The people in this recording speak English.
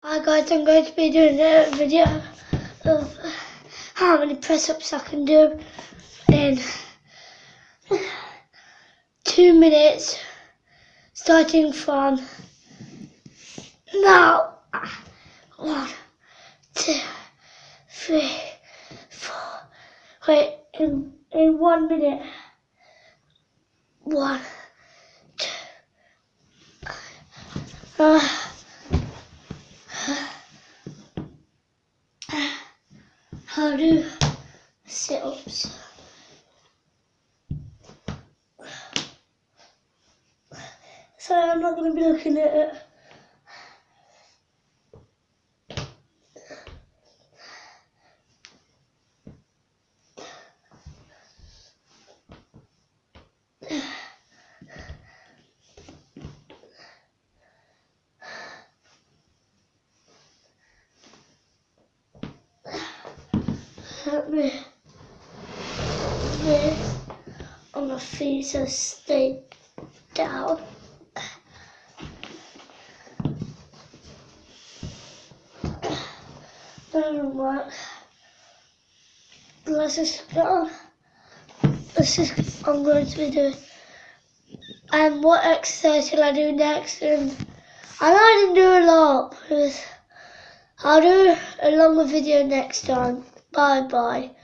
Hi guys, I'm going to be doing a video of how many press-ups I can do in 2 minutes, starting from now. 1, 2, 3, 4. Wait, in 1 minute. 1, 2. How do sit-ups? So I'm not going to be looking at it. Help me this on my feet so stay down. Doesn't work. Let's just go. I'm going to be doing. And what exercise shall I do next? And I might do a lot because I'll do a longer video next time. Bye bye.